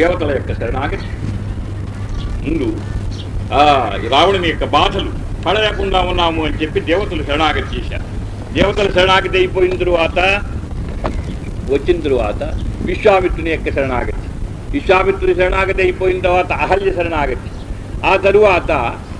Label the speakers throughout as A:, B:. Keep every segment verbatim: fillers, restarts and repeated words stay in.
A: దేవతల యొక్క శరణాగతి. ముందు రావణుని యొక్క బాధలు పడలేకుండా ఉన్నాము అని చెప్పి దేవతలు శరణాగతి చేశారు. దేవతల శరణాగతి అయిపోయిన తరువాత వచ్చిన తరువాత విశ్వామిత్రుని యొక్క శరణాగతి. విశ్వామిత్రుని శరణాగతి అయిపోయిన తర్వాత అహల్య శరణాగతి. ఆ తరువాత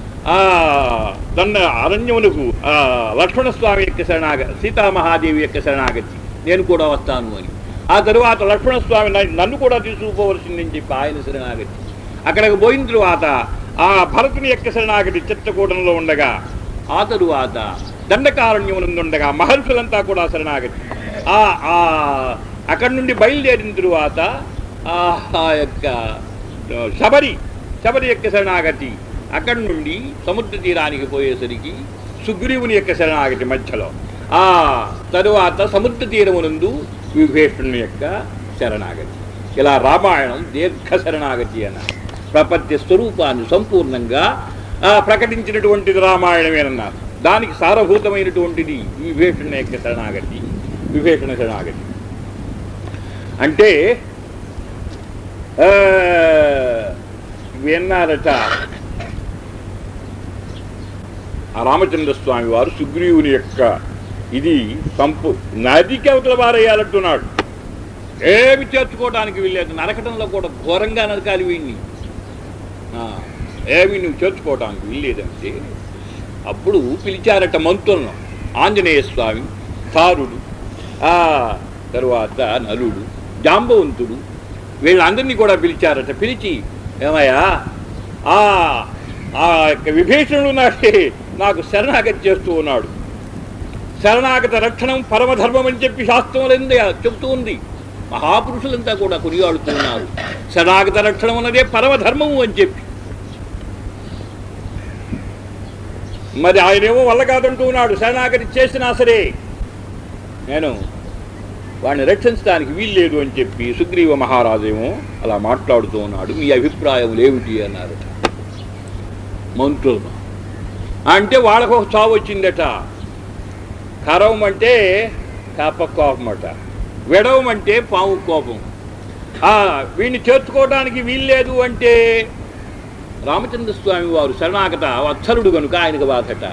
A: తన అరణ్యమునకు లక్ష్మణస్వామి యొక్క శరణాగతి, సీతామహాదేవి యొక్క శరణాగతి, నేను కూడా వస్తాను అని. ఆ తరువాత లక్ష్మణస్వామి నన్ను కూడా తీసుకుపోవలసిందని చెప్పి ఆయన శరణాగతి. అక్కడికి పోయిన తరువాత ఆ భరతుని యొక్క శరణాగతి చిత్రకూటంలో ఉండగా, ఆ తరువాత దండకారణ్యమునందుండగా మహర్షులంతా కూడా శరణాగతి. అక్కడి నుండి బయలుదేరిన తరువాత ఆ యొక్క శబరి శబరి యొక్క శరణాగతి. అక్కడి నుండి సముద్ర తీరానికి పోయేసరికి సుగ్రీవుని యొక్క శరణాగతి మధ్యలో. ఆ తరువాత సముద్ర తీరమునందు విభీషణుని యొక్క శరణాగతి. ఇలా రామాయణం దీర్ఘ శరణాగతి అన్న ప్రపంచ స్వరూపాన్ని సంపూర్ణంగా ప్రకటించినటువంటిది రామాయణమేనన్నారు. దానికి సారభూతమైనటువంటిది విభీషణ యొక్క శరణాగతి. విభీషణ శరణాగతి అంటే విన్నారట ఆ రామచంద్రస్వామి వారు సుగ్రీవుని యొక్క ఇది సంపు నదికి అవతల వారేయాలంటున్నాడు. ఏమి చేర్చుకోవడానికి వీల్లేదు, నరకటంలో కూడా ఘోరంగా నరకాలి వీడిని, ఏమి నువ్వు చేర్చుకోవడానికి వీల్లేదంటే అప్పుడు పిలిచారట మంత్రులను. ఆంజనేయ స్వామి, తారుడు, ఆ తరువాత నలుడు, జాంబవంతుడు, వీళ్ళందరినీ కూడా పిలిచారట. పిలిచి ఏమయ్యా ఆ యొక్క విభీషణుడు నాకే నాకు శరణాగతి చేస్తూ ఉన్నాడు. శరణాగత రక్షణం పరమధర్మం అని చెప్పి శాస్త్రంలో చెబుతూ ఉంది. మహాపురుషులంతా కూడా కొనియాడుతున్నారు శరణాగత రక్షణం అన్నదే పరమధర్మము అని చెప్పి. మరి ఆయనేమో వల్ల కాదంటూ ఉన్నాడు. శరణాగతి చేసినా సరే నేను వాడిని రక్షించడానికి వీల్లేదు అని చెప్పి సుగ్రీవ మహారాజు ఏమో అలా మాట్లాడుతూ ఉన్నాడు. మీ అభిప్రాయం ఏమిటి అన్నారు మంత్రులు. అంటే వాళ్ళకు ఒక చావు వచ్చిందట. కరవమంటే కాప కోపం అట, విడవమంటే పాము కోపం. వీడిని చేర్చుకోవడానికి వీల్లేదు అంటే రామచంద్రస్వామి వారు శరణాగత వత్సలుడు కనుక ఆయనకు బాధట.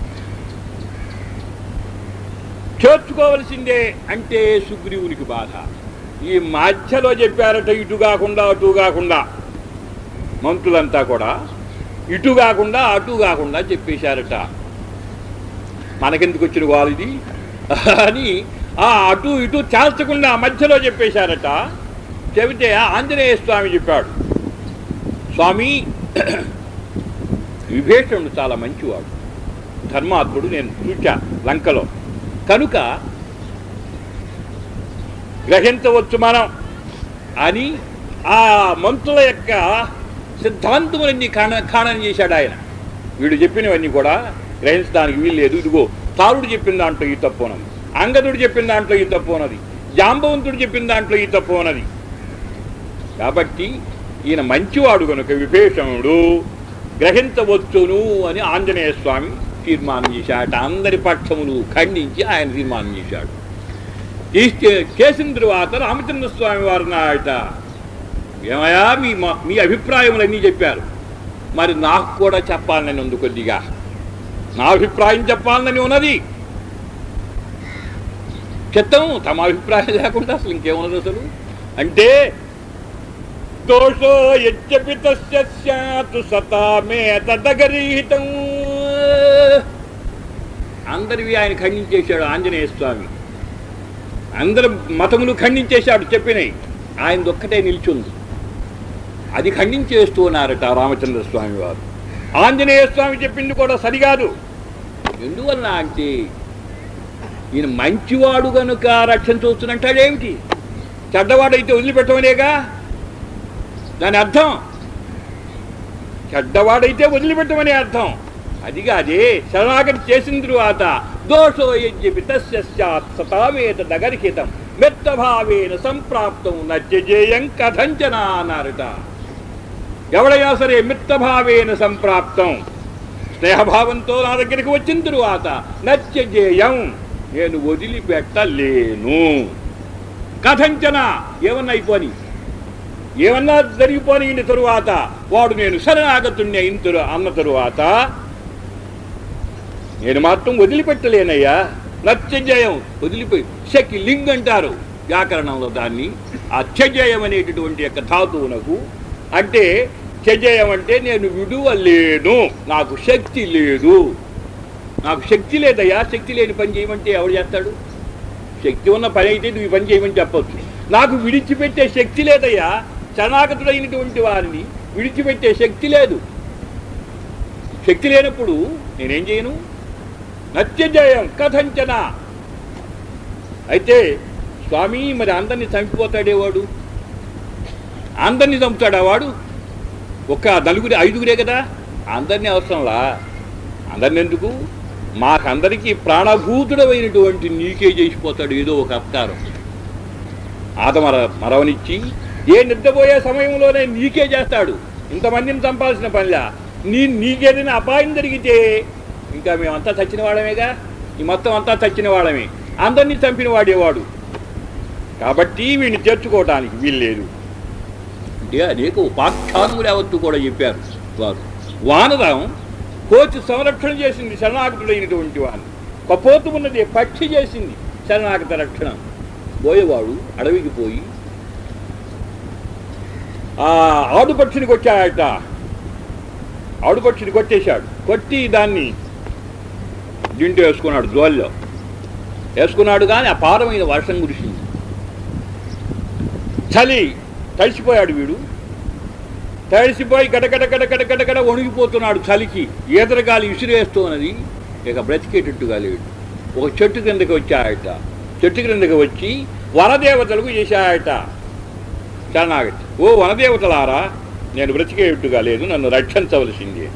A: చేర్చుకోవలసిందే అంటే సుగ్రీవునికి బాధ. ఈ మధ్యలో చెప్పారట ఇటు కాకుండా అటు కాకుండా, మంత్రులంతా కూడా ఇటు కాకుండా అటు కాకుండా చెప్పేశారట. మనకెందుకు వచ్చిన వాళ్ళది అని ఆ అటు ఇటు చాల్చకుండా మధ్యలో చెప్పేశారట. చెబితే ఆంజనేయ స్వామి చెప్పాడు, స్వామి విభీషణుడు చాలా మంచివాడు, ధర్మాత్ముడు, నేను చూచా లంకలో, కనుక గ్రహించవచ్చు మనం అని ఆ మంత్రుల యొక్క సిద్ధాంతములన్నీ ఖాన ఖానం చేశాడు ఆయన. వీడు చెప్పినవన్నీ కూడా గ్రహించడానికి వీల్లేదు. ఇదిగో తారుడు చెప్పిన దాంట్లో ఈ తప్పు ఉన్నది, అంగదుడు చెప్పిన దాంట్లో ఈ తప్పు ఉన్నది, జాంబవంతుడు చెప్పిన దాంట్లో ఈ తప్పు ఉన్నది. కాబట్టి ఈయన మంచివాడు కనుక విభీషణుడు గ్రహించవచ్చును అని ఆంజనేయ స్వామి తీర్మానం చేశాట. అందరి పక్షములు ఖండించి ఆయన తీర్మానం చేశాడు. చేసిన తరువాత రామచంద్రస్వామి వారు నాయట, ఏమయ్యా మీ మీ అభిప్రాయములన్నీ చెప్పారు, మరి నాకు కూడా చెప్పాలని ఉంది, కొద్దిగా నా అభిప్రాయం చెప్పాలని ఉన్నది. చిత్తం తమ అభిప్రాయం లేకుండా అసలు ఇంకేమున్నది అసలు అంటే దోషో యజ్ఞపి తస్య స్యాతు సతామే తదగరీహితం. అందరివి ఆయన ఖండించేశాడు ఆంజనేయ స్వామి. అందరు మతములు ఖండించేశాడు చెప్పినాయి, ఆయన ఒక్కటే నిల్చుంది. అది ఖండించేస్తూ ఉన్నారట రామచంద్రస్వామి వారు. ఆంజనేయ స్వామి చెప్పింది కూడా సరికాదు. ఎందువల్ల అంటే ఈయన మంచివాడు కనుక రక్షించవచ్చునంటాడేమిటి? చెడ్డవాడైతే వదిలిపెట్టమనేగా దాని అర్థం. చెడ్డవాడైతే వదిలిపెట్టమనే అర్థం. అది కాదే శరణాగతి చేసిన తరువాత దోషో యజ్ఞపి తస్య స్యాత్ సతామేత దగర్హితం మెత్తభావేన సంప్రాప్తం నత్యజేయం కథంచన అన్నారట. ఎవడైనా సరే మిత్తభావేన సంప్రాప్తం, స్నేహభావంతో నా దగ్గరికి వచ్చిన తరువాత నత్యజేయం, నేను వదిలిపెట్టలేను. కథంచన ఏమన్నా అయిపోని ఏమన్నా జరిగిపోయిన తరువాత వాడు నేను శరణాగతుణ్ణి అయిన తరు అన్న తరువాత నేను మాత్రం వదిలిపెట్టలేనయ్యా. నత్యజయం వదిలిపోయి శకి లింగ్ అంటారు వ్యాకరణంలో దాన్ని. ఆ త్యజయం అనేటటువంటి యొక్క ధాతువునకు అంటే త్యజయం అంటే నేను విడువలేను, నాకు శక్తి లేదు, నాకు శక్తి లేదయ్యా. శక్తి లేని పని చేయమంటే ఎవడు చేస్తాడు? శక్తి ఉన్న పని అయితే నువ్వు ఈ పని చేయమని చెప్పొచ్చు. నాకు విడిచిపెట్టే శక్తి లేదయ్యా. శరణాగతుడైనటువంటి వారిని విడిచిపెట్టే శక్తి లేదు. శక్తి లేనప్పుడు నేనేం చేయను? నత్యజయం కథంచన. అయితే స్వామి మరి అందరినీ చంపిపోతాడేవాడు, అందరినీ చంపుతాడా వాడు? ఒక నలుగురి ఐదుగురే కదా, అందరినీ అవసరంలా. అందరిని ఎందుకు? మాకందరికీ ప్రాణభూతుడమైనటువంటి నీకే చేసిపోతాడు ఏదో ఒక అప్తారం. ఆద మర మరవనిచ్చి ఏ నిద్రపోయే సమయంలోనే నీకే చేస్తాడు. ఇంతమందిని చంపాల్సిన పనిలా నీ నీకేదైనా అపాయం జరిగితే ఇంకా మేమంతా చచ్చిన వాళ్ళమేగా, ఈ మొత్తం అంతా చచ్చిన వాళ్ళమే, అందరినీ చంపిన వాడేవాడు. కాబట్టి వీడిని తెచ్చుకోవడానికి వీల్లేదు అంటే అనేక ఉపాఖ్యానములు యావత్తు కూడా చెప్పారు వారు. వానరం కోచి సంరక్షణ చేసింది శరణాగతుడైనటువంటి వాడిని. కపోతు ఉన్నది పక్షి చేసింది శరణాగత రక్షణ. పోయేవాడు అడవికి పోయి ఆ ఆడుపక్షిని కొట్టాడట. ఆడుపక్షిని కొట్టేశాడు. కొట్టి దాన్ని దింటూ వేసుకున్నాడు, జోల్లో వేసుకున్నాడు. కానీ అపారమైన వర్షం కురిసింది. చలి తడిసిపోయాడు వీడు. తడిసిపోయి గడగడ గడగడ గడగడ వణిగిపోతున్నాడు చలికి. ఈతరగాలి విసిరేస్తూ ఉన్నది. ఇక బ్రతికేటట్టుగా లేడు. ఒక చెట్టు కిందకి వచ్చాయట. చెట్టు క్రిందకి వచ్చి వనదేవతలకు చేశాయట శరణాగతి. ఓ వనదేవతలారా, నేను బ్రతికేటట్టుగా లేదు, నన్ను రక్షించవలసింది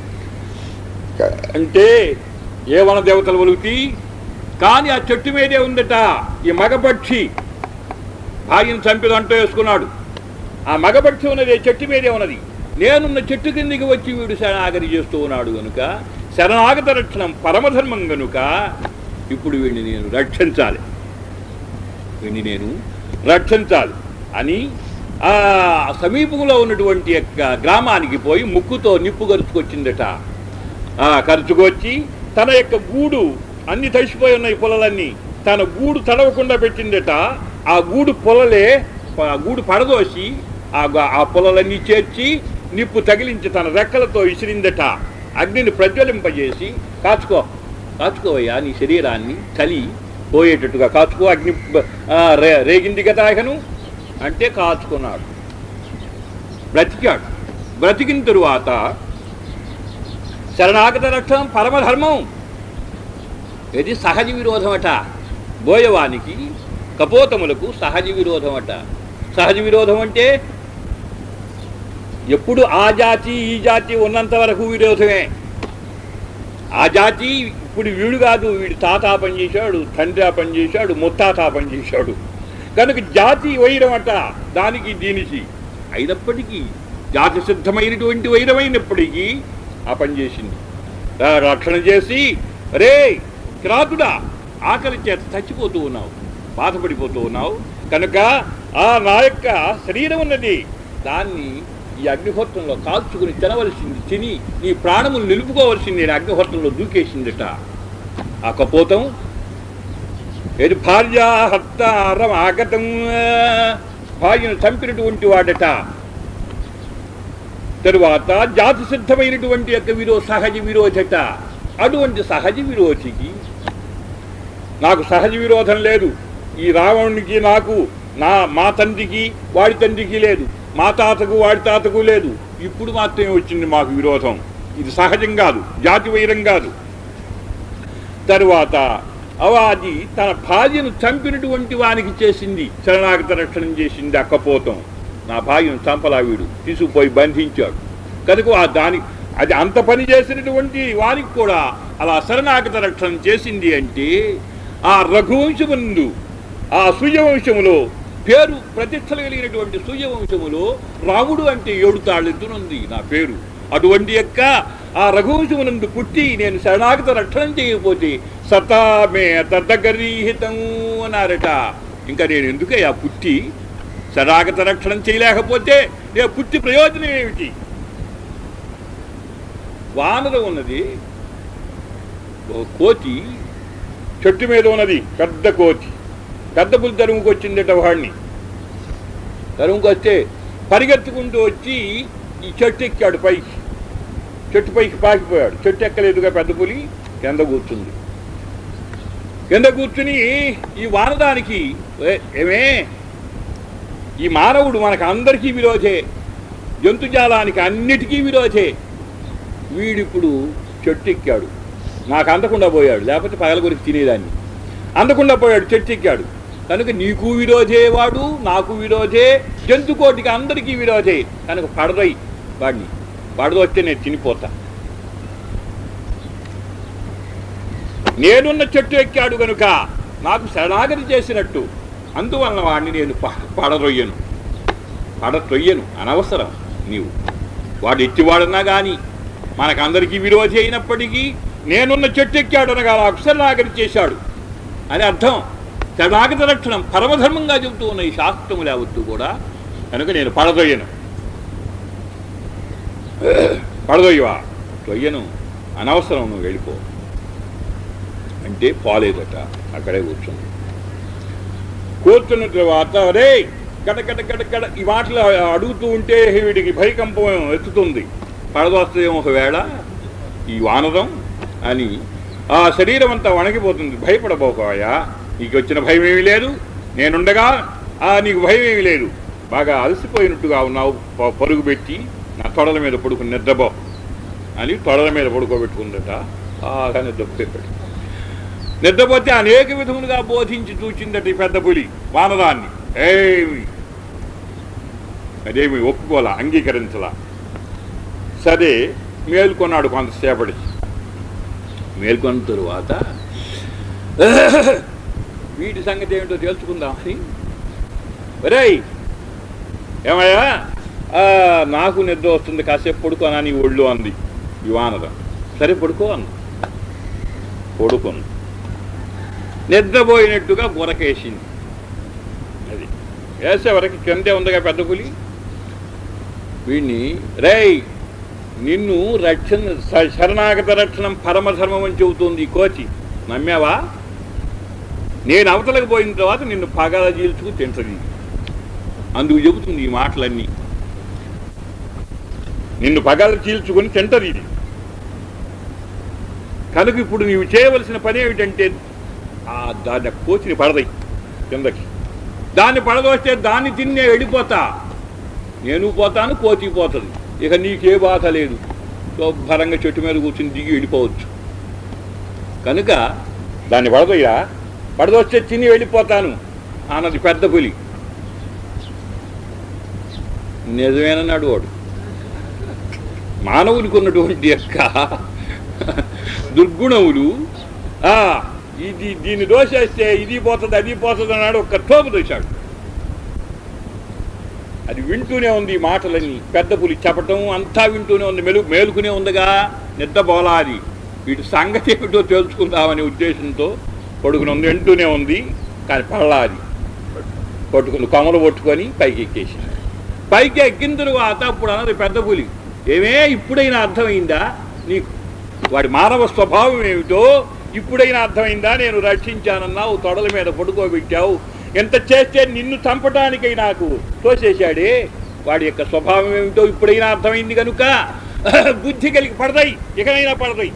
A: అంటే ఏ వనదేవతలు వలుగుతి? కానీ ఆ చెట్టు మీదే ఉందట ఈ మగపక్షి. భార్యను చంపిదంటూ వేసుకున్నాడు. ఆ మగపక్షి ఉన్నది చెట్టు మీదే ఉన్నది. నేనున్న చెట్టు కిందికి వచ్చి వీడు శరణాగతి చేస్తూ ఉన్నాడు కనుక, శరణాగత రక్షణం పరమధర్మం కనుక ఇప్పుడు వీడిని నేను రక్షించాలి, వీడిని నేను రక్షించాలి అని ఆ సమీపంలో ఉన్నటువంటి యొక్క గ్రామానికి పోయి ముక్కుతో నిప్పు ఖర్చుకొచ్చిందట. ఆ ఖర్చుకొచ్చి తన యొక్క గూడు అన్ని తడిసిపోయి ఉన్నాయి పొలలన్నీ, తన గూడు తడవకుండా పెట్టిందట. ఆ గూడు పొలలే ఆ గూడు పడదోసి ఆ ఆ పొలలన్నీ చేర్చి నిప్పు తగిలించి తన రెక్కలతో విసిరిందట. అగ్నిని ప్రజ్వలింపజేసి కాచుకో కాచుకోవయ్యా నీ శరీరాన్ని, చలి పోయేటట్టుగా కాచుకో, అగ్ని రే రేగింది కదా ఇకను అంటే కాచుకున్నాడు. బ్రతికాడు. బ్రతికిన తరువాత శరణాగత రక్షణం పరమధర్మం. ఇది సహజ విరోధం అట. బోయవానికి కపోతములకు సహజ విరోధం అట. సహజ విరోధం అంటే ఎప్పుడు ఆ జాతి ఈ జాతి ఉన్నంత వరకు విరోధమే. ఆ జాతి ఇప్పుడు వీడు కాదు, వీడు తాత పనిచేశాడు, తండ్రి పనిచేశాడు, ముత్తాత పనిచేశాడు కనుక జాతి వైరం అట. దానికి దీనికి అయినప్పటికీ జాతి సిద్ధమైనటువంటి వైరమైనప్పటికీ ఆ పని చేసింది. రక్షణ చేసి రే కిరాతుడా, ఆకలి చేత చచ్చిపోతూ ఉన్నావు, బాధపడిపోతూ ఉన్నావు కనుక ఆ నా యొక్క శరీరం ఉన్నది, దాన్ని ఈ అగ్నిహోత్రంలో కాల్చుకుని తినవలసింది, తిని నీ ప్రాణములు నిలుపుకోవలసింది అగ్నిహోత్రంలో దూకేసిందట. ఆ కపోతం ఏది భార్యాహర్తారం ఆగతం, భార్యను చంపినటువంటి వాడట. తరువాత జాతి సిద్ధమైనటువంటి యొక్క విరో సహజ విరోధట. అటువంటి సహజ విరోధికి నాకు సహజ విరోధం లేదు. ఈ రావణునికి నాకు నా మా తండ్రికి వాడి తండ్రికి లేదు, మా తాతకు వాడి తాతకు లేదు. ఇప్పుడు మాత్రమే వచ్చింది మాకు విరోధం. ఇది సహజం కాదు, జాతి వైరం కాదు. తరువాత అవాది తన భార్యను చంపినటువంటి వానికి చేసింది శరణాగత రక్షణ చేసింది. అక్కపోతం నా భార్యను చంపలా వీడు తీసుకుపోయి బంధించాడు కనుక ఆ దానికి అది అంత పని చేసినటువంటి వానికి కూడా అలా శరణాగత రక్షణ చేసింది. అంటే ఆ రఘువంశముందు ఆ సూర్యవంశములో పేరు ప్రతిష్టలు కలిగినటువంటి సూర్యవంశములో రాముడు అంటే ఏడు తాళ్ళెత్తునుంది నా పేరు. అటువంటి యొక్క ఆ రఘువంశమునందు పుట్టి నేను శరణాగత రక్షణ చేయకపోతే సతామే తద్దగరీహితం అన్నారట. ఇంకా నేను ఎందుకయ్యా పుట్టి శరణాగత రక్షణం చేయలేకపోతే నేను పుట్టి ప్రయోజనం ఏమిటి? వానరం ఉన్నది, కోతి చెట్టు మీద ఉన్నది, పెద్ద కోతి. పెద్ద పులి తరుముకు వచ్చిందట వాడిని. తరుముకు వస్తే పరిగెత్తుకుంటూ వచ్చి ఈ చెట్టు ఎక్కాడు పైకి. చెట్టు పైకి పాకిపోయాడు. చెట్టు ఎక్కలేదుగా పెద్ద పులి, కింద కూర్చుంది. కింద కూర్చుని ఈ వానదానికి, ఏమే ఈ మానవుడు మనకు అందరికీ విరోధే, జంతుజాలానికి అన్నిటికీ విరోధే, వీడిప్పుడు చెట్టు ఎక్కాడు, నాకు అందకుండా పోయాడు, లేకపోతే పగల గురించి తినేదాన్ని. అందకుండా పోయాడు, చెట్టు ఎక్కాడు కనుక నీకు విరోధే వాడు, నాకు విరోధే, జంతుకోటికి అందరికీ విరోధే కనుక పడదై వాడిని. పడదొస్తే నేను తినిపోతా. నేనున్న చెట్టు ఎక్కాడు కనుక నాకు శరణాగతి చేసినట్టు, అందువలన వాడిని నేను పడరొయ్యను పడతొయ్యను అనవసరం. నీవు వాడు ఎత్తివాడన్నా కానీ మనకందరికీ విరోధి అయినప్పటికీ నేనున్న చెట్టు ఎక్కాడు అనగా నాకు శరణాగతి చేశాడు అని అర్థం. శరణాగతి రక్షణం పరమధర్మంగా చెబుతూ ఉన్న ఈ శాస్త్రములు యావత్తు కూడా కనుక నేను పడదొయ్యను. పడదొయ్యవా? తొయ్యను, అనవసరం, నువ్వు వెళ్ళిపో అంటే పోలేదట. అక్కడే కూర్చుంది. కూర్చున్న తర్వాత రే గడ గడ గడ గడ ఈ మాటలు అడుగుతూ ఉంటే వీడికి భయకంపం ఎత్తుతుంది. పడదొస్తేమో ఒకవేళ ఈ వానరం అని ఆ శరీరం అంతా వణికిపోతుంది. భయపడబోకోయా, నీకు వచ్చిన భయం ఏమీ లేదు, నేనుండగా ఆ నీకు భయం ఏమీ లేదు, బాగా అలసిపోయినట్టుగా ఉన్నావు, పరుగు పెట్టి నా తొడల మీద పడుకుని నిద్రపో అని తొడల మీద పడుకోబెట్టుకుందట. బాగా నిద్రపోయాడు. నిద్రపోతే అనేక విధములుగా బోధించి చూచిందట ఈ పెద్ద పులి వానరాన్ని. ఏమి అదేమి ఒప్పుకోలా, అంగీకరించలా. సరే మేల్కొన్నాడు కొంతసేపటి. మేల్కొన్న తరువాత వీటి సంగతి ఏమిటో తెలుసుకుందామని, రేయ్ ఏమయ్యా నాకు నిద్ర వస్తుంది, కాసేపు పడుకోనా నీ ఒళ్ళు అంది ఈ వానరం. సరే పడుకో అంది. పడుకుంది. నిద్రపోయినట్టుగా గురకేసింది. అది వేసేవరకు కిందే ఉందిగా పెద్ద పులి. వీడిని రేయ్ నిన్ను రక్షణ శరణాగత రక్షణం పరమధర్మం అని చెబుతుంది కోచి, నమ్మావా? నేను అవతలకు పోయిన తర్వాత నిన్ను పగల చీల్చుకు తింటది, అందుకు చెబుతుంది ఈ మాటలన్నీ. నిన్ను పగల చీల్చుకొని తింటది ఇది. కనుక ఇప్పుడు నీవు చేయవలసిన పని ఏమిటంటే ఆ దాన్ని కోచిని పడదై కిందకి. దాన్ని పడదొస్తే దాన్ని తిని నేను వెళ్ళిపోతా, నేను పోతాను, కోచి పోతుంది. ఇక నీకే బాధ లేదు, శుభ్రంగా చెట్టు మీద కూర్చుని దిగి వెళ్ళిపోవచ్చు. కనుక దాన్ని పడదయ్యా, పడదొస్తే తిని వెళ్ళిపోతాను అన్నది పెద్ద పులి. నిజమేనన్నాడు వాడు. మానవునికి ఉన్నటువంటి యొక్క దుర్గుణములు ఇది దీన్ని దోషేస్తే ఇది పోతుంది అది పోతుంది అన్నాడు. ఒక్క తోపు దోశాడు. అది వింటూనే ఉంది ఈ మాటలన్నీ. పెద్ద పులి చెప్పటం అంతా వింటూనే ఉంది. మెలు మేలుకునే ఉందిగా, నిద్రపోలా. అది వీటి సంగతి ఏమిటో తెలుసుకుందామనే ఉద్దేశంతో పడుకుని ఉంది, వింటూనే ఉంది. కానీ పడలా. అది పట్టుకుని కొమ్మలు పట్టుకొని పైకి ఎక్కేసింది. పైకి ఎక్కిన తరువాత అప్పుడు అన్నది పెద్ద పులి, ఏమే ఇప్పుడైనా అర్థమైందా నీకు వాడి మానవ స్వభావం ఏమిటో? ఇప్పుడైనా అర్థమైందా? నేను రక్షించానన్నావు, తొడల మీద పడుకోబెట్టావు, ఎంత చేస్తే నిన్ను చంపటానికై నాకు తోసేశాడే, వాడి యొక్క స్వభావం ఏమిటో ఇప్పుడైనా అర్థమైంది కనుక బుద్ధి కలిగి పడదాయి, ఇకనైనా పడదాయి.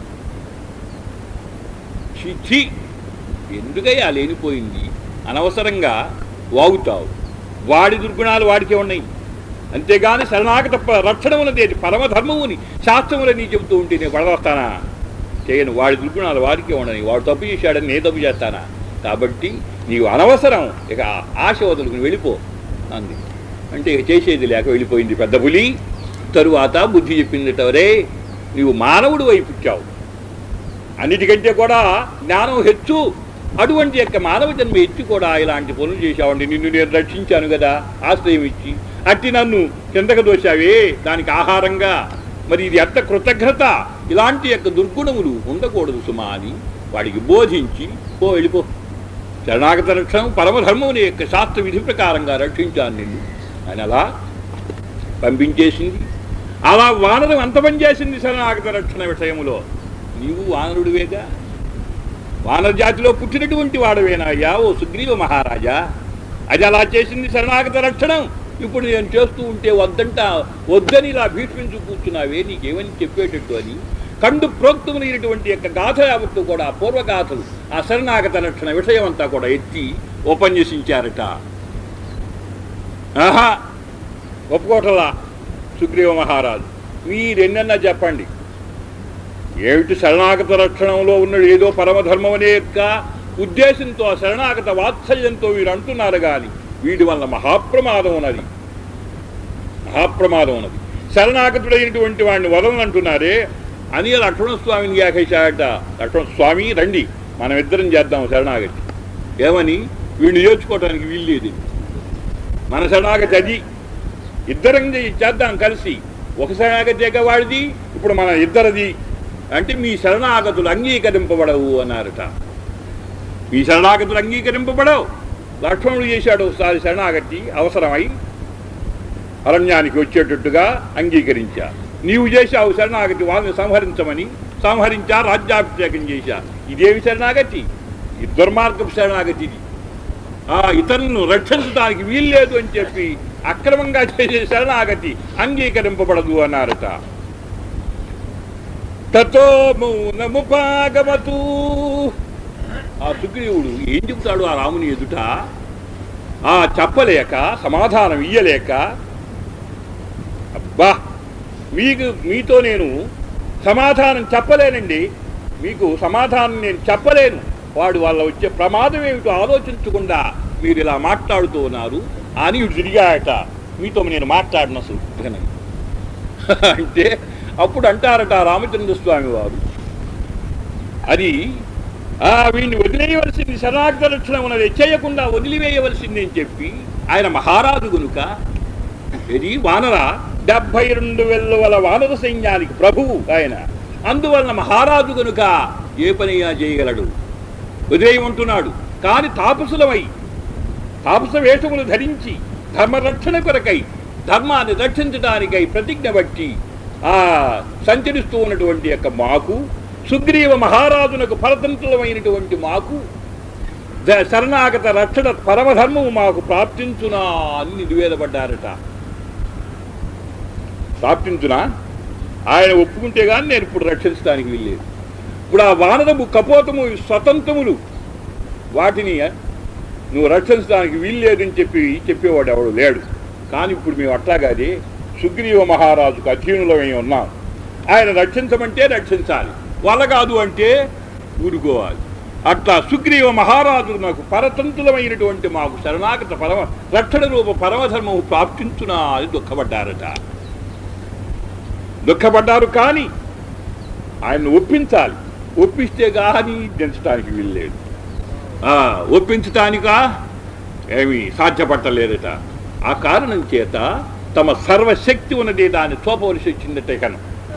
A: చిచ్చి, ఎందుకయ్యా లేనిపోయింది అనవసరంగా వాగుతావు? వాడి దుర్గుణాలు వాడికే ఉన్నాయి, అంతేగాని శరణాగత రక్షణ ఉన్నది అది పరమధర్మముని శాస్త్రములని చెబుతూ ఉంటే నేను పడవస్తానా? చేయను. వాడి దుర్గుణాలు వాడికే ఉండని, వాడు తప్పు చేశాడని నేను తప్పు చేస్తానా? కాబట్టి నీవు అనవసరం, ఇక ఆశ వదులుకుని వెళ్ళిపో అంది. అంటే ఇక చేసేది లేక వెళ్ళిపోయింది పెద్ద పులి. తరువాత బుద్ధి చెప్పిందటవరే, నీవు మానవుడు వైపు పుట్టావు, అన్నిటికంటే కూడా జ్ఞానం హెచ్చు, అటువంటి యొక్క మానవ జన్మ ఎత్తి కూడా ఇలాంటి పనులు చేశావండి, నిన్ను నేను రక్షించాను కదా ఆశ్రయం ఇచ్చి, అట్టి నన్ను కిందకు దోశావే దానికి ఆహారంగా, మరి ఇది ఎంత కృతజ్ఞత, ఇలాంటి యొక్క దుర్గుణములు ఉండకూడదు సుమా అని వాడికి బోధించి పో వెళ్ళిపో శరణాగత రక్షణం పరమధర్మం యొక్క శాస్త్ర విధి ప్రకారంగా రక్షించాను నిన్ను అని అలా పంపించేసింది. అలా వానరం అంత పనిచేసింది శరణాగత రక్షణ విషయములో. నీవు వానరుడివేగా, వానర జాతిలో పుట్టినటువంటి వాడవేనాయ్యా ఓ సుగ్రీవ మహారాజా. అది అలా చేసింది శరణాగత రక్షణం. ఇప్పుడు నేను చేస్తూ ఉంటే వద్దంట, వద్దని ఇలా భీష్మించు కూర్చున్నావే, నీకేమని చెప్పేటట్టు అని కండు ప్రోక్తములైనటువంటి యొక్క గాథ యావత్తు కూడా పూర్వగాథలు ఆ శరణాగత రక్షణ విషయం అంతా కూడా ఎత్తి ఉపన్యసించారట. ఆహా, ఒప్పుకోటలా సుగ్రీవ మహారాజు. మీరెన్నన్నా చెప్పండి, ఏమిటి శరణాగత రక్షణంలో ఉన్నది ఏదో పరమధర్మం అనే యొక్క ఉద్దేశంతో శరణాగత వాత్సల్యంతో వీరు అంటున్నారు కానీ వీడి వల్ల మహాప్రమాదం ఉన్నది, మహాప్రమాదం ఉన్నది. శరణాగతుడైనటువంటి వాడిని వదలనంటున్నారే అని లక్ష్మణస్వామిని వ్యాఖ్యాట. లక్ష్మణస్వామి రండి మనం ఇద్దరం చేద్దాం శరణాగతి. ఏమని? వీడిని నేర్చుకోవటానికి వీల్లేదు, మన శరణాగతి అది, ఇద్దరం చేద్దాం కలిసి. ఒక శరణాగతి వాడిది, ఇప్పుడు మన ఇద్దరిది అంటే మీ శరణాగతులు అంగీకరింపబడవు అన్నారట. మీ శరణాగతులు అంగీకరింపబడవు. లక్ష్మణుడు చేశాడు ఒకసారి శరణాగతి, అవసరమై అరణ్యానికి వచ్చేటట్టుగా అంగీకరించా. నీవు చేశావు శరణాగతి వాళ్ళని సంహరించమని, సంహరించా, రాజ్యాభిషేకం చేశా. ఇదేమి శరణాగతి? ఈ దుర్మార్గపు శరణాగతి ఇది. ఆ ఇతరులను రక్షించడానికి వీల్లేదు అని చెప్పి అక్రమంగా చేసే శరణాగతి అంగీకరింపబడదు అన్నారట. తతో మౌనముపాగమతు. ఆ సుగ్రీవుడు ఏం చెబుతాడు ఆ రాముని ఎదుట? ఆ చెప్పలేక, సమాధానం ఇయ్యలేక, అబ్బా మీకు మీతో నేను సమాధానం చెప్పలేనండి, మీకు సమాధానం నేను చెప్పలేను, వాడు వాళ్ళ వచ్చే ప్రమాదం ఏమిటో ఆలోచించకుండా మీరు ఇలా మాట్లాడుతూ ఉన్నారు అని తిరిగాయట. మీతో నేను మాట్లాడిన అసలు అంటే అప్పుడు అంటారట రామచంద్రస్వామి వారు, అది ఆ వీడిని వదిలేయవలసింది, శరణాగత రక్షణ ఉన్నది చేయకుండా వదిలివేయవలసింది అని చెప్పి ఆయన మహారాజు గనుక. ఇది వానర డెబ్బై రెండు వెల్లువల వానర సైన్యానికి ప్రభువు ఆయన. అందువలన మహారాజు గనుక ఏ పనిగా చేయగలడు, వదిలేయమంటున్నాడు. కానీ తాపసులమై తాపస వేషములు ధరించి ధర్మరక్షణ కొరకై, ధర్మాన్ని రక్షించడానికై ప్రతిజ్ఞ బట్టి ఆ సంచరిస్తూ ఉన్నటువంటి యొక్క మాకు, సుగ్రీవ మహారాజునకు పరతంత్రులమైనటువంటి మాకు శరణాగత రక్షణ పరమధర్మము మాకు ప్రాప్తించునా అని నివేదపడ్డారట. ప్రాప్తించునా? ఆయన ఒప్పుకుంటే కానీ నేను ఇప్పుడు రక్షించడానికి వీల్లేదు. ఇప్పుడు ఆ వానరము కపోతము స్వతంత్రములు వాటిని నువ్వు రక్షించడానికి వీల్లేదని చెప్పి చెప్పేవాడు ఎవడు లేడు. కానీ ఇప్పుడు మేము అట్లాగాదే సుగ్రీవ మహారాజుకు అధీనులమై ఉన్నాం. ఆయన రక్షించమంటే రక్షించాలి, వాళ్ళ కాదు అంటే ఊరుకోవాలి. అట్లా సుగ్రీవ మహారాజు నాకు పరతంతులమైనటువంటి మాకు శరణాగత పరమ రక్షణ రూప పరమధర్మము ప్రాప్తించునా అని దుఃఖపడ్డారట. దుఃఖపడ్డారు కానీ ఆయన్ని ఒప్పించాలి, ఒప్పిస్తే కానీ దించడానికి వీల్లేదు. ఒప్పించటానికా ఏమీ సాధ్యపడలేదట. ఆ కారణం చేత తమ సర్వశక్తి ఉన్నది దాన్ని చూపవలసి వచ్చిందట. ఇకను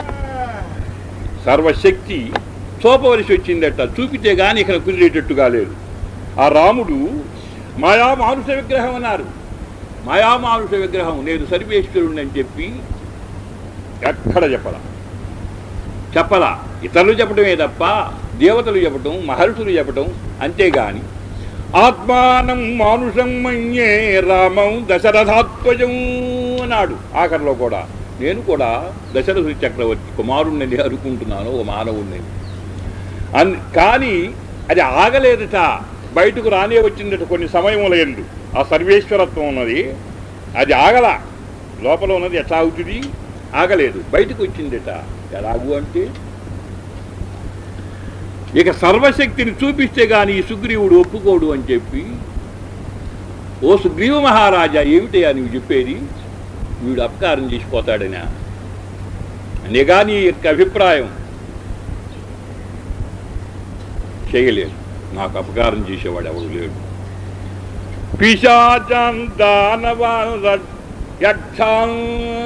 A: సర్వశక్తి చూపవలసి వచ్చిందట. చూపితే కానీ ఇక్కడ కుదిరేటట్టుగా లేదు. ఆ రాముడు మాయా మానుష విగ్రహం అన్నారు. మాయా మానుష విగ్రహం నేను సర్వేశ్వరుణ్ణి అని చెప్పి ఎక్కడ చెప్పలా చెప్పలా ఇతరులు చెప్పడమే తప్ప దేవతలు చెప్పటం, మహర్షులు చెప్పటం అంతేగాని ఆత్మానం మానుషం మన్యే రామం దశరథాత్మజం అన్నాడు. ఆఖరిలో కూడా నేను కూడా దశరథుడి చక్రవర్తి కుమారుణ్ణి అనుకుంటున్నాను, ఒక మానవుణ్ణి అన్ కానీ అది ఆగలేదట. బయటకు రానే వచ్చిందట కొన్ని సమయముల ఎందు. ఆ సర్వేశ్వరత్వం ఉన్నది అది ఆగల, లోపల ఉన్నది ఎట్లా అవుతుంది, ఆగలేదు, బయటకు వచ్చిందట. ఎలాగూ అంటే ఇక సర్వశక్తిని చూపిస్తే కానీ ఈ సుగ్రీవుడు ఒప్పుకోడు అని చెప్పి, ఓ సుగ్రీవ మహారాజా ఏమిటయా నువ్వు చెప్పేది, వీడు అపకారం చేసిపోతాడనా అనేగా నీ యొక్క అభిప్రాయం. చేయలేదు, నాకు అపకారం చేసేవాడు ఎవడు లేడు. పిశాచాన్ దానవాన్ యక్షాన్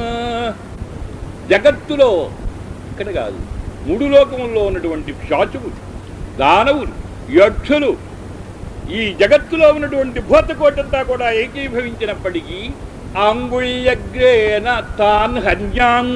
A: జగత్తులో ఇక్కడ కాదు మూడు లోకముల్లో ఉన్నటువంటి పిశాచులు, దానవులు, యక్షులు ఈ జగత్తులో ఉన్నటువంటి భూతకోటంతా కూడా ఏకీభవించినప్పటికీ అంగుళ్యగ్రేణ తాన్ హన్యాం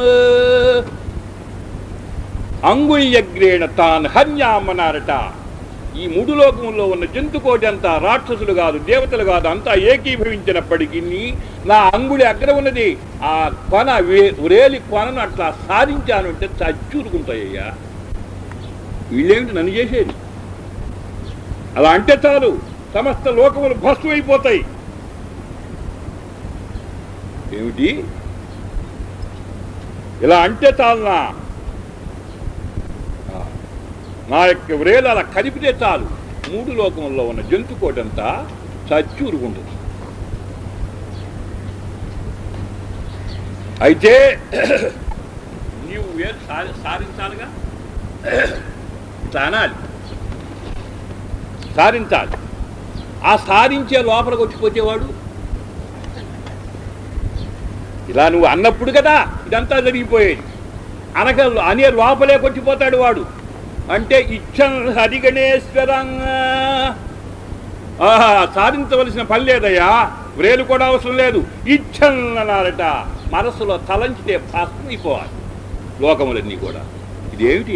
A: అంగుళ్యగ్రేణ తాన్ హన్యాం అన్నారట. ఈ మూడు లోకముల్లో ఉన్న జంతుకోటి అంతా రాక్షసులు కాదు, దేవతలు కాదు, అంతా ఏకీభవించినప్పటికీ నా అంగుళి అగ్ర ఉన్నది ఆ కొన ఉరేలి కొనను అట్లా సాధించాను అంటే చచ్చూరుకుంటాయ్యా. వీళ్ళేమిటి నన్ను చేసేది? అలా అంటే చాలు సమస్త లోకములు భస్మైపోతాయి. ఏమిటి ఇలా అంటే చాలునా? నా యొక్క వ్రేలు అలా కలిపితే చాలు మూడు లోకముల్లో ఉన్న జంతుకోటంతా చచ్చూరుకుంటుంది. అయితే నీవు వేరు సారి సారించాలిగా, అనాలి, సారించాలి. ఆ సారించే లోపలికి వచ్చిపోతేవాడు ఇలా నువ్వు అన్నప్పుడు కదా ఇదంతా జరిగిపోయేది. అనక అనే లోపలే కొట్టిపోతాడు వాడు. అంటే ఇచ్చన్ హరిగణేశ్వరంగా ఆహా సాధించవలసిన పని లేదయ్యా, వ్రేలు కూడా అవసరం లేదు. ఇచ్చన్ అన్నారట, మనస్సులో తలంచితే భస్మైపోవాలి లోకములన్నీ కూడా. ఇదేమిటి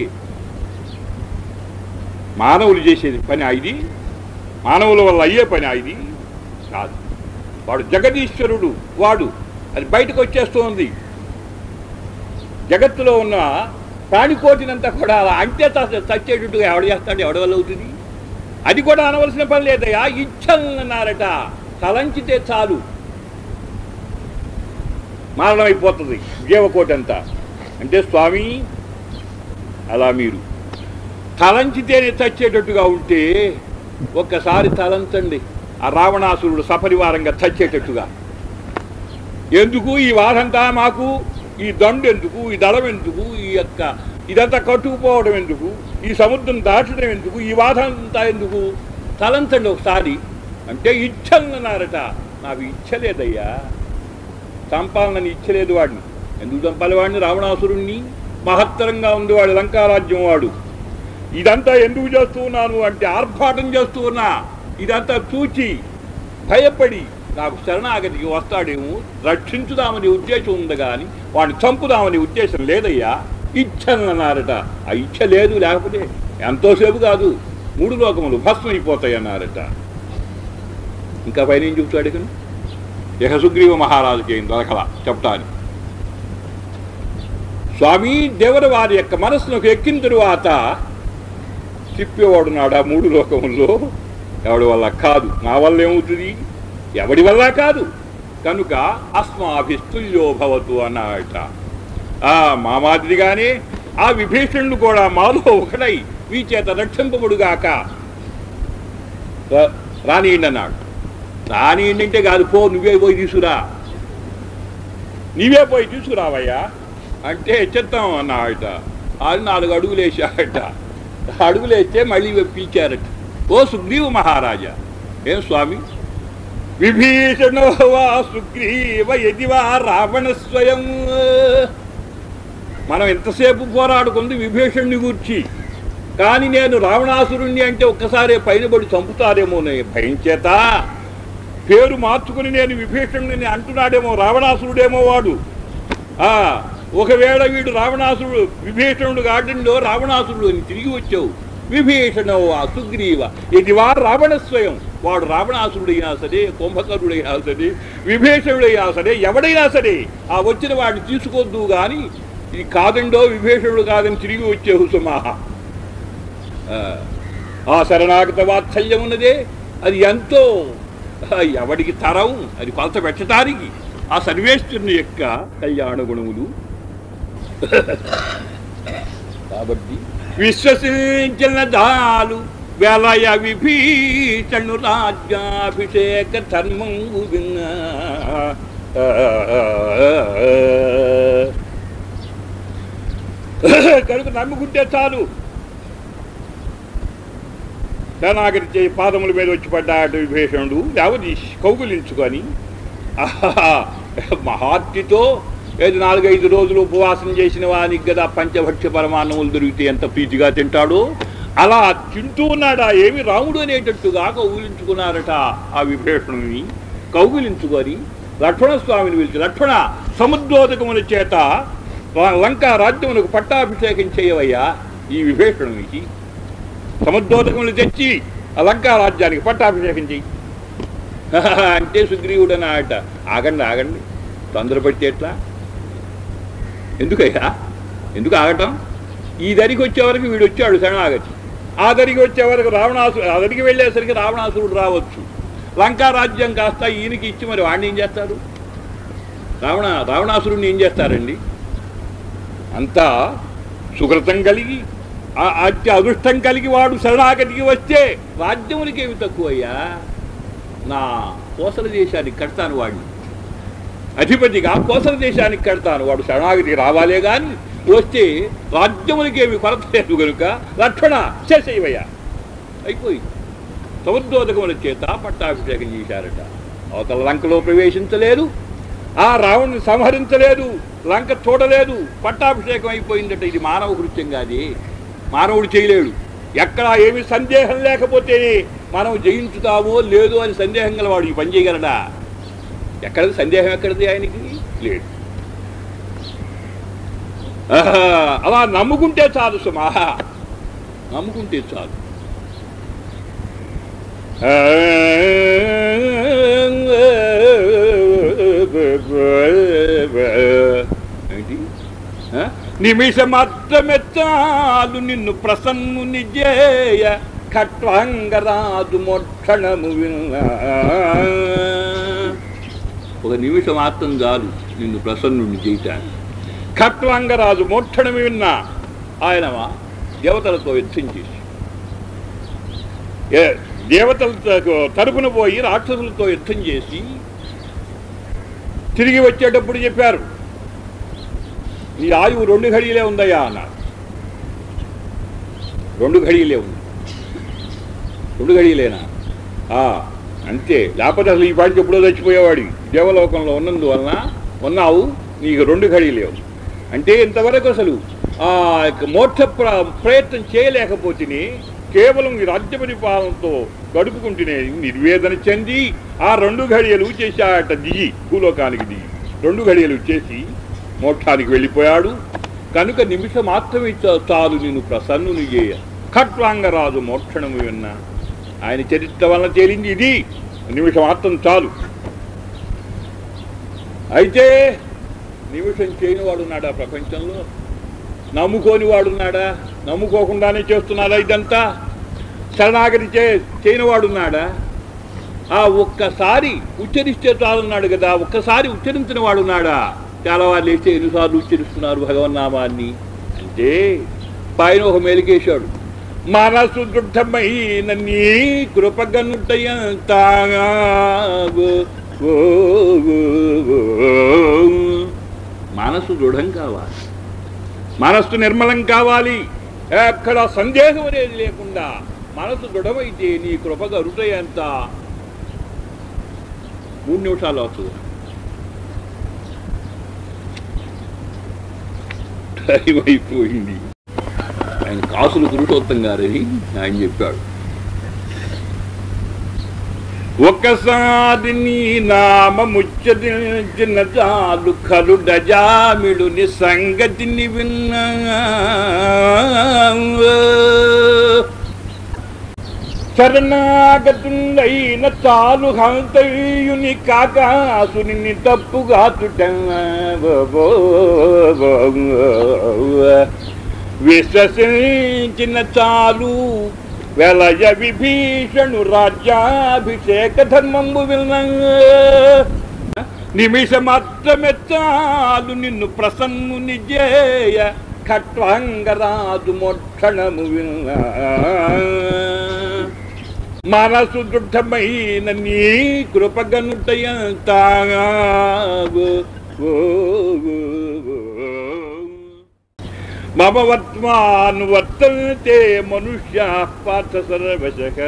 A: మానవులు చేసేది పని? ఇది మానవుల వల్ల అయ్యే పని ఇది కాదు. వాడు జగదీశ్వరుడు, వాడు అది బయటకు వచ్చేస్తుంది. జగత్తులో ఉన్న ప్రాణికోటినంతా కూడా అలా అంటే చచ్చేటట్టుగా ఎవడ చేస్తాడు, ఎవడ వల్ల అవుతుంది? అది కూడా అనవలసిన పని లేదయ్యా, ఇచ్చన్నారట, తలంచితే చాలు మరణమైపోతుంది జీవకోటి అంతా. అంటే స్వామి అలా మీరు తలంచితేనే చచ్చేటట్టుగా ఉంటే ఒక్కసారి తలంచండి ఆ రావణాసురుడు సపరివారంగా చచ్చేటట్టుగా. ఎందుకు ఈ వారంతా మాకు, ఈ దండు ఎందుకు, ఈ దళం ఎందుకు, ఈ యొక్క ఇదంతా కట్టుకుపోవడం ఎందుకు, ఈ సముద్రం దాటడం ఎందుకు, ఈ వాదంతా ఎందుకు? తలంచండి ఒకసారి. అంటే ఇచ్చన్నారట, నాకు ఇచ్చలేదయ్యా, చంపాలని ఇచ్చలేదు వాడిని. ఎందుకు చంపాలి వాడిని? రావణాసురుణ్ణి. మహత్తరంగా ఉంది వాడు లంకారాజ్యం వాడు. ఇదంతా ఎందుకు చేస్తూ ఉన్నాను అంటే ఆర్భాటం చేస్తూ ఉన్నా. ఇదంతా చూచి భయపడి నాకు శరణాగతికి వస్తాడేమో, రక్షించుదామని ఉద్దేశం ఉంది కానీ వాడిని చంపుదామని ఉద్దేశం లేదయ్యా, ఇచ్చన్నారట. ఆ ఇచ్చ లేదు, లేకపోతే ఎంతోసేపు కాదు మూడు లోకములు భస్మైపోతాయి అన్నారట. ఇంకా పైన ఏం చెబుతాడు కానీ ఇక సుగ్రీవ మహారాజుకి ఏం దొరకలా చెప్తాను. స్వామి దేవుడు వారి యొక్క మనస్సులోకి ఎక్కిన తరువాత తిప్పేవాడున్నాడు ఆ మూడు లోకముల్లో. ఎవడి వల్ల కాదు, నా వల్ల ఏమవుతుంది, ఎవడి వల్ల కాదు. కనుక అస్మాభిస్తుల్యో భవతు అన్నట. ఆ మా మాదిరిగానే ఆ విభీషణుడు కూడా మాలో ఒకడై మీ చేత రక్షింపబడుగాక రానియండి అన్నాడు. రానియండి అంటే కాదు, పో నువ్వే పోయి తీసుకురా, నీవే పోయి తీసుకురావయ్యా అంటే చిత్తం అన్నాడట. అది నాలుగు అడుగులు వేసాడట. అడుగులు వేస్తే మళ్ళీ పిలిచారట. ఓ సుగ్రీవ మహారాజా, ఏం స్వామి? విభీషణో వా సుగ్రీవ యదివా రావణ స్వయం. మనం ఎంతసేపు పోరాడుకుంది విభీషణుని గూర్చి, కానీ నేను రావణాసురుణ్ణి అంటే ఒక్కసారే పైన పడి చంపుతారేమో భయం చేత పేరు మార్చుకుని నేను విభీషణుని అంటున్నాడేమో, రావణాసురుడేమో వాడు. ఆ ఒకవేళ వీడు రావణాసురుడు విభీషణుడు కాడిండో రావణాసురుడు అని తిరిగి వచ్చావు. విభీషణో ఆ సుగ్రీవ ఇది వా రావణ స్వయం. వాడు రావణాసురుడైనా సరే, కుంభకరుడైనా సరే, విభీషణుడైనా సరే, ఎవడైనా సరే ఆ వచ్చిన వాడిని తీసుకోవద్దు కానీ ఇది కాదండో విభీషణుడు కాదని తిరిగి వచ్చేవు సుమా. ఆ శరణాగత వాత్సల్యం ఉన్నదే అది ఎంతో ఎవడికి తరం, అది కొలత పెట్టడానికి ఆ సర్వేశ్వరుని యొక్క కళ్యాణ గుణములు. కాబట్టి విశ్వసించిన దాలు వెలయ విభీషణు రాజ్యాభిషేక ధర్మంగు విన్న. కనుక నమ్ముకుంటే చాలు. శరణాగతి చేయి పాదముల మీద వచ్చి పడ్డాడు విభీషణుడు. లేకపోతే కౌగులించుకొని మహార్తితో ఏది నాలుగైదు రోజులు ఉపవాసం చేసిన వానికి కదా పంచభక్ష్య పరమాన్నములు దొరికితే ఎంత ప్రీతిగా తింటాడో అలా తింటూ ఉన్నాడా ఏమి రాముడు అనేటట్టుగా కౌగిలించుకున్నారట ఆ విభీషణుని. కౌగిలించుకొని లక్ష్మణస్వామిని పిలిచి, లక్ష్మణ సముద్రోదకముల చేత లంకా రాజ్యమునకు పట్టాభిషేకం చేయవయ్యా ఈ విభీషణునికి. సముద్రోదకములు తెచ్చి ఆ లంకా రాజ్యానికి పట్టాభిషేకం చెయ్యి అంటే సుగ్రీవుడు అన్నాడట. ఆగండి ఆగండి, తొందరపడితే ఎట్లా? ఎందుకయ్యా, ఎందుకు ఆగటం? ఈ దరికి వచ్చేవరకు వీడు వచ్చాడు శరణాగతి, ఆ దరికి వచ్చేవరకు రావణాసుడు, ఆ దరికి వెళ్ళేసరికి రావణాసురుడు రావచ్చు. లంకా రాజ్యం కాస్త ఈయనకి ఇచ్చి మరి వాడిని ఏం చేస్తారు? రావణ రావణాసురుడిని ఏం చేస్తారండి? అంతా సుకృతం కలిగి అత్య అదృష్టం కలిగి వాడు శరణాగతికి వస్తే రాజ్యములకి ఏమి తక్కువయ్యా? నా కోసల దేశానికి కడతాను వాడిని, అధిపతిగా కోసల దేశానికి కడతాను. వాడు శరణాగతికి రావాలే కానీ వస్తే రాజ్యములకి ఏమి కొరత లేదు కనుక లక్ష్మణ చేసేవయ్యా. అయిపోయింది. సముద్రోదకముల చేత పట్టాభిషేకం చేశారట. అవతల లంకలో ప్రవేశించలేదు, ఆ రావణుని సంహరించలేదు, లంక చూడలేదు, పట్టాభిషేకం అయిపోయిందట. ఇది మానవ కృత్యం కాదే, మానవుడు చేయలేడు. ఎక్కడ ఏమి సందేహం లేకపోతే మనం జయించుతామో లేదో అని సందేహం గల వాడు ఈ పని చేయగలడా? ఎక్కడది సందేహం? ఎక్కడిది ఆయనకి లేదు. అలా నమ్ముకుంటే చాలు సుమా, నమ్ముకుంటే చాలు. ఏంటి? నిమిష మాత్రమే చాలు నిన్ను ప్రసన్నుని జేయ ఖట్వాంగరాజు మోక్షణము విన్నా. ఒక నిమిషం మాత్రం చాలు నిన్ను ప్రసన్నుని చేయటానికి. ఖట్వాంగరాజు మోక్షణము విన్నా. ఆయన దేవతలతో యుద్ధం చేసి దేవతలతో తరపున పోయి రాక్షసులతో యుద్ధం చేసి తిరిగి వచ్చేటప్పుడు చెప్పారు, నీ ఆయువు రెండు ఘడియలే ఉందయ్యా అన్నారు. రెండు ఘడియలే ఉంది. రెండు ఘడియలేనా? అంతే, లేకపోతే అసలు ఈ పాటికి ఎప్పుడో చచ్చిపోయేవాడి. దేవలోకంలో ఉన్నందువలన ఉన్నావు, నీకు రెండు ఘడియలేవు. అంటే ఇంతవరకు అసలు ఆ మోక్ష ప్ర ప్రయత్నం చేయలేకపోతేనే కేవలం ఈ రాజ్య పరిపాలనతో గడుపుకుంటూనే నిర్వేదన చెంది ఆ రెండు ఘడియలు చేశాట. దిగి భూలోకానికి దిగి రెండు ఘడియలు చేసి మోక్షానికి వెళ్ళిపోయాడు. కనుక నిమిషం మాత్రమే చాలు నేను ప్రసన్నుని చేయ ఖట్వాంగరాజు మోక్షణము విన్నా. ఆయన చరిత్ర వలన తేలింది ఇది. నిమిషం మాత్రం చాలు. అయితే నిమిషం చేయని వాడున్నాడా ప్రపంచంలో? నమ్ముకోని వాడున్నాడా? నమ్ముకోకుండానే చేస్తున్నాడా ఇదంతా? శరణాగతి చే చేయని వాడున్నాడా? ఆ ఒక్కసారి ఉచ్చరిస్తే చాలున్నాడు కదా. ఒక్కసారి ఉచ్చరించిన వాడున్నాడా? చాలా వాళ్ళు వేస్తే ఎన్నిసార్లు ఉచ్చరిస్తున్నారు భగవన్నామాన్ని అంటే పైన ఒక మెలికేశాడు. మనసు దృఢమైన నీ కృపగనుటయంత మనసు దృఢం కావాలి, మనస్సు నిర్మలం కావాలి, ఎక్కడ సందేహం అనేది లేకుండా మనసు దృఢమైతే నీ కృపగనుటయంత మూడు నిమిషాలు అవుతుంది. టైం అయిపోయింది. ఆయన కాసులు పురుషోత్తం గారని ఆయన చెప్పాడు. ఒకసారి నీ నామముచ్చరించిన చాలు కలుడజామిడు ని సంగతిని విన్నా. శరణాగతులైన చాలు హంతయుని కాకాసుని తప్పుగాచుట విశ్వసించిన చాలు వెలయ విభీషణు రాజ్యాభిషేక ధర్మంబు విన్నా. నిమిష మాత్రమే చాలు నిన్ను ప్రసన్నుని జేయ ఖట్వాంగరాజు మోక్షణము విన్నా. మనసు దృఢమైన నీ కృపగనుటయంత మమ వర్త్మాను వర్తంతే మనుష్య పార్థ సర్వశః.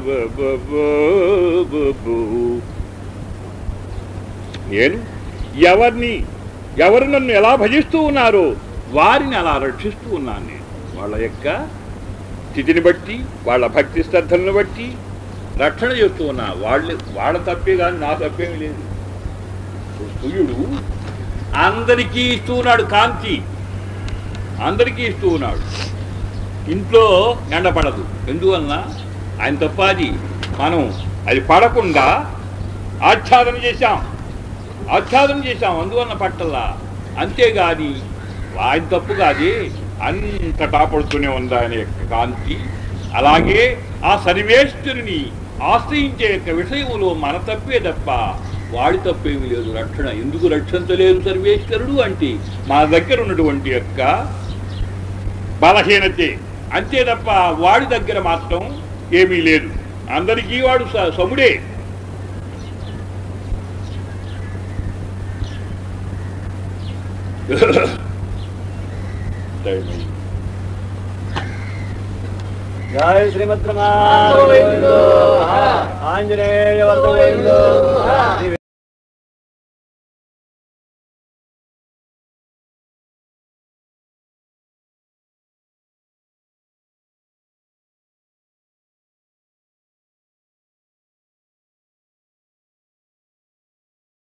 A: నేను ఎవరిని ఎవరు నన్ను ఎలా భజిస్తూ ఉన్నారో వారిని అలా రక్షిస్తూ ఉన్నాను. నేను వాళ్ళ యొక్క స్థితిని బట్టి వాళ్ళ భక్తి శ్రద్ధలను బట్టి రక్షణ చేస్తూ ఉన్నా. వాళ్ళు వాళ్ళ తప్పే కానీ నా తప్పేమీ లేదు. సూర్యుడు అందరికీ ఇస్తూ ఉన్నాడు కాంతి, అందరికీ ఇస్తూ ఉన్నాడు. ఇంట్లో ఎండ పడదు. ఎందువలన ఆయన తప్ప అది మనం అది పడకుండా ఆచ్ఛాదన చేశాం ఆచ్ఛాదన చేశాం అందువలన పట్టల్లా. అంతేగాని ఆయన తప్పు కాదే, అంతటా పడుతూనే ఉంది ఆయన యొక్క కాంతి. అలాగే ఆ సర్వేశ్వరుని ఆశ్రయించే యొక్క విషయంలో మన తప్పే తప్ప వాడి తప్పేమీ లేదు. రక్షణ ఎందుకు రక్షించలేదు సర్వేశ్వరుడు అంటే మన దగ్గర ఉన్నటువంటి యొక్క బలహీనతే, అంతే తప్ప వాడి దగ్గర మాత్రం ఏమీ లేదు. అందరికీ వాడు సముడే.
B: जय श्रीमद् रमादेव आंजनेय वर्तमान